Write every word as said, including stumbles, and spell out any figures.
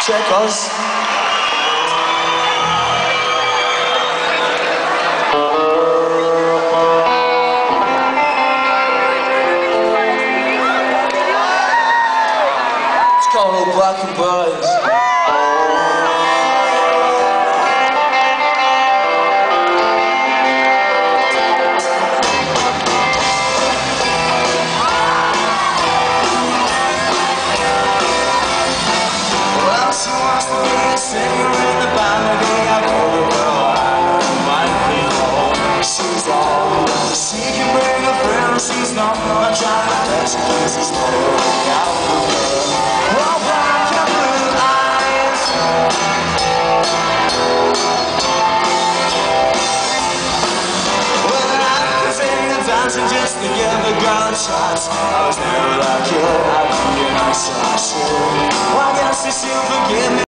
Check us. It's called Black and Boys. She's not my child, she kisses me out of her. Oh, black and blue eyes. Well, I was in the dancing just to get the gunshots. I was never like you, I'd be a nice shot.